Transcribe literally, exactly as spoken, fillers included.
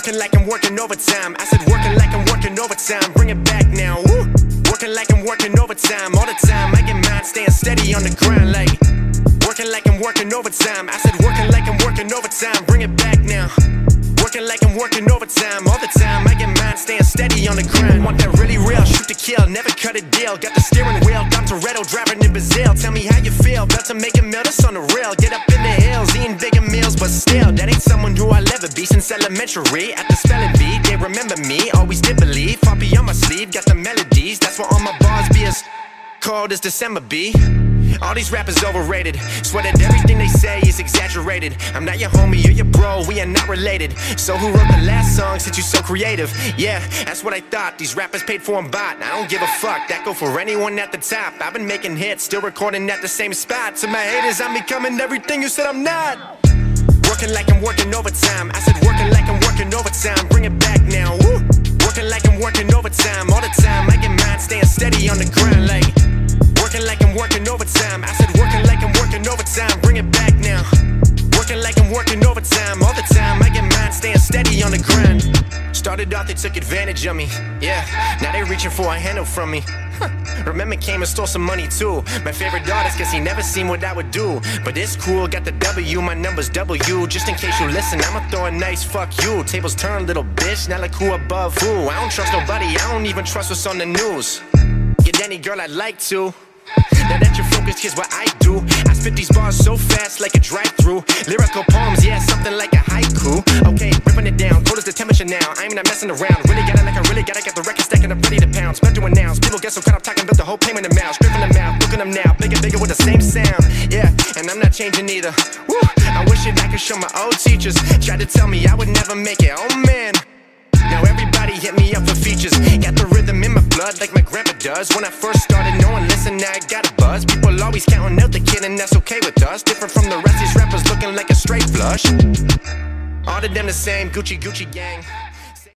Working like I'm working overtime. I said working like I'm working overtime. Bring it back now. Woo. Working like I'm working overtime all the time. I get mine, staying steady on the grind like. Working like I'm working overtime. I said working like I'm working overtime. Bring it back now. Working like I'm working overtime all the time. I get mine, staying steady on the grind. Want that really real, shoot to kill, never cut a deal. Got the steering wheel, Dom Toretto driving the Brazil. Tell me how you feel, about to make a meal, that's on the rail. Get up in the hills, eating bigger meals, but still, that ain't someone who I'll ever be. Since elementary, at the spelling bee, they remember me, always did believe. Poppy on my sleeve, got the melodies, that's why all my bars be as cold as December be. All these rappers overrated. Swear that everything they say is exaggerated. I'm not your homie, you're your bro, we are not related. So who wrote the last song since you so creative? Yeah, that's what I thought. These rappers paid for and bought. I don't give a fuck, that go for anyone at the top. I've been making hits, still recording at the ssame spot. To my haters, I'm becoming everything you said I'm not. Working like I'm working overtime. I said working like I'm working overtime. Bring it back now. Woo. Working like I'm working overtime all the time. I get mine, staying steady on the grind like. Working like I'm working overtime. I said working like I'm working overtime. Bring it back now. Working like I'm working overtime all the time. I get mine, staying steady on the grind. Started off, they took advantage of me. Yeah, now they reaching for a handle from me. Huh. Remember came and stole some money too. My favorite artist, guess he never seen what I would do. But it's cool, got the W, my number's W. Just in case you listen, I'ma throw a nice fuck you. Tables turn, little bitch, now look who above who. I don't trust nobody, I don't even trust what's on the news. Get any girl I'd like to. Now that you're focused, here's what I do. I spit these bars so fast like a drive-through. Lyrical poems, yeah, something like a haiku. Okay, ripping it down, cold as the temperature now. I'm not messing around, really got it like I really got it. Got the record stacking up ready to pound. Spent to announce, people get so caught up talking about the whole payment in mouth. Straight from the mouth, looking them now, bigger, bigger with the same sound. Yeah, and I'm not changing either. Woo, I wish that I could show my old teachers. Tried to tell me I would never make it, oh man. Now everybody hit me up for features. Got the rhythm in my blood like my grandpa does. When I first started, no one listened, now I got a buzz. People always counting out the kid and that's okay with us. Different from the rest, these rappers looking like a straight flush. All of them the same, Gucci Gucci gang.